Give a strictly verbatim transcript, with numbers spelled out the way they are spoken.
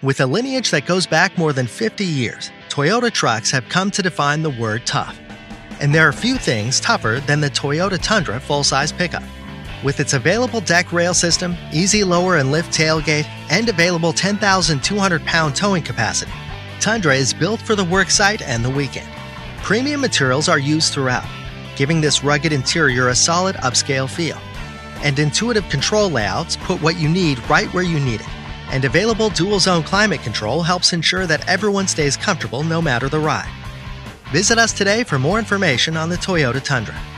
With a lineage that goes back more than fifty years, Toyota trucks have come to define the word tough. And there are few things tougher than the Toyota Tundra full-size pickup. With its available deck rail system, easy lower and lift tailgate, and available ten thousand two hundred pound towing capacity, Tundra is built for the work site and the weekend. Premium materials are used throughout, giving this rugged interior a solid upscale feel. And intuitive control layouts put what you need right where you need it. And available dual-zone climate control helps ensure that everyone stays comfortable no matter the ride. Visit us today for more information on the Toyota Tundra.